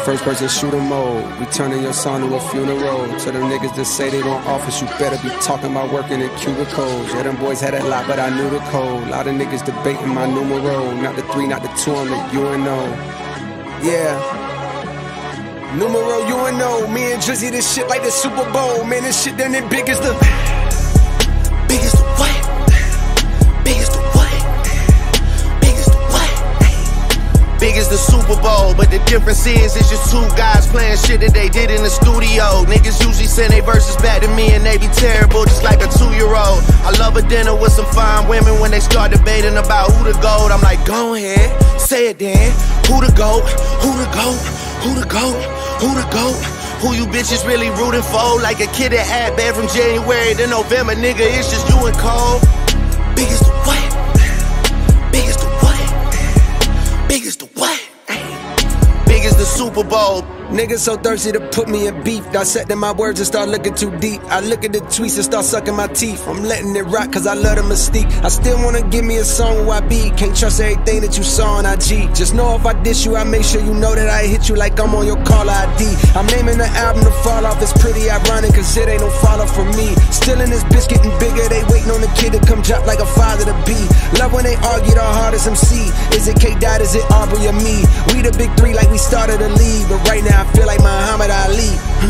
First person shooter mode. We turning your song to a funeral. To them niggas that say they want office, you better be talking about working in cubicles. Yeah, them boys had that lot, but I knew the code. Lot of niggas debating my numero. Not the 3, not the 2, I'm the UNO. Yeah. Numero UNO. Me and Drizzy, this shit like the Super Bowl. Man, this shit done it big as the... Big as the what? Big as the what? Big as the what? Big as the Super Bowl, but the difference is it's just two guys playing shit that they did in the studio. Niggas usually send their verses back to me and they be terrible, just like a 2-year-old. I love a dinner with some fine women. When they start debating about who the GOAT, I'm like, go ahead, say it then. Who the GOAT? Who the GOAT? Who the GOAT? Who the GOAT? Who you bitches really rooting for? Like a kid that had bad from January to November, nigga, it's just you and Cole. Big as the what? Big as the what? Big as the what? Big as the Super Bowl. Niggas so thirsty to put me in beef. Dissecting my words and start looking too deep. I look at the tweets and start sucking my teeth. I'm letting it rock cause I love the mystique. I still wanna give me a song where I be. Can't trust everything that you saw on IG. Just know if I diss you, I make sure you know that I hit you like I'm on your caller ID. I'm naming the album to fall off. It's pretty ironic cause it ain't no follow for me. Still in this bitch getting bigger. They waiting on the kid to come drop like a father to be. Love when they argue the hardest MC. Is it K-Dot, is it Aubrey or me? We the big 3 like we started a league. But right now I feel like Muhammad Ali.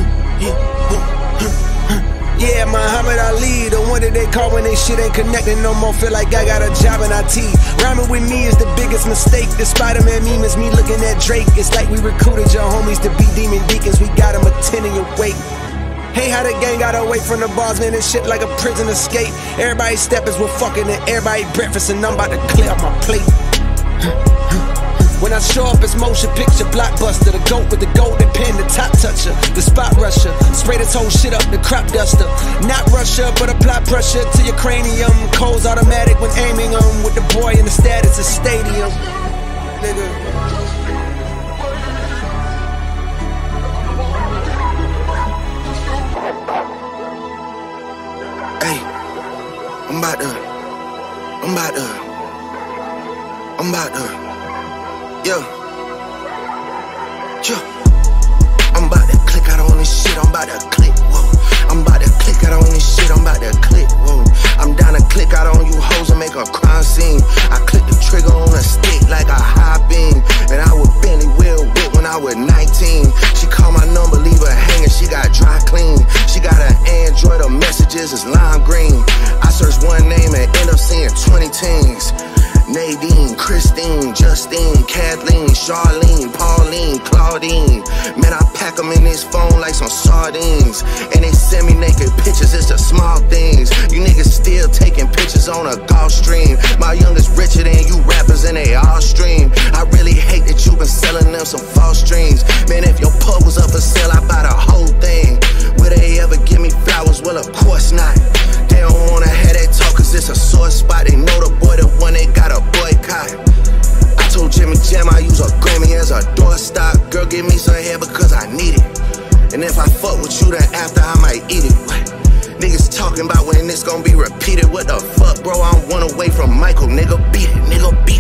Yeah, Muhammad Ali, the one that they call when they shit ain't connecting no more. Feel like I got a job in IT. Rhyming with me is the biggest mistake. The Spider-Man meme is me looking at Drake. It's like we recruited your homies to be demon deacons. We got them attending your wake. Hey, how the gang got away from the bars, man, this shit like a prison escape. Everybody steppers with fucking and everybody breakfast, and I'm about to clear up my plate. When I show up, it's motion picture blockbuster. The GOAT with the golden pen, the top toucher, the spot rusher. Spray this whole shit up, the crop duster. Not Russia, but apply pressure to your cranium. Cold's automatic when aiming them. With the boy in the status of stadium. Nigga. Hey, I'm about to click out on this shit, I'm about to click, whoa. I'm about to click out on this shit, I'm about to click, whoa. I'm down to click out on you hoes and make a crime scene. I click the trigger on a stick like a high beam. And I would Bentley wheel whip when I was 19. She called my number, leave her hanging, she got dry clean. She got an Android, her messages is lime green. I search one name and end up seeing 20 teens. Nadine, Christine, Justine, Kathleen, Charlene, Pauline, Claudine. Man, I pack them in this phone like some sardines. And they send me naked pictures, it's the small things. You niggas still taking pictures on a Gulfstream. My youngest richer than you rappers and they all stream. I really hate that you been selling them some false dreams. Man, if your pub was up for sale, I buy the whole thing. Will they ever give me flowers? Well, of course not. They don't wanna have that talk cause it's a sore spot. They know the boy the one they got a boycott. I told Jimmy Jam I use a Grammy as a doorstop. Girl, give me some hair because I need it. And if I fuck with you, then after I might eat it. What? Niggas talking about when this gon' be repeated. What the fuck, bro? I'm one away from Michael. Nigga, beat it. Nigga, beat it.